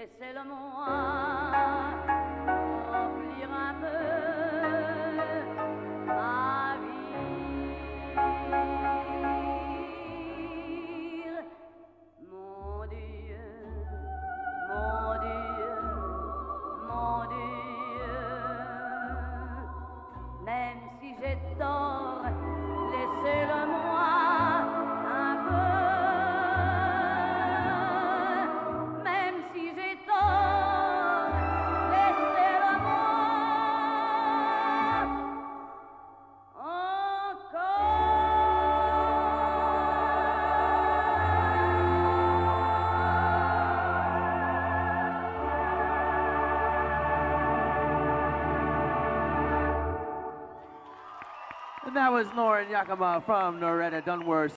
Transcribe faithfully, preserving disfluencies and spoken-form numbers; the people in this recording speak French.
laissez-le-moi remplir un peu ma vie. Mon Dieu, mon Dieu, mon Dieu, même si j'ai tort, laissez-le-moi un peu. Même si j'ai tort, laissez-le-moi And that was Lauren Yakima from Noretta, Dunworth.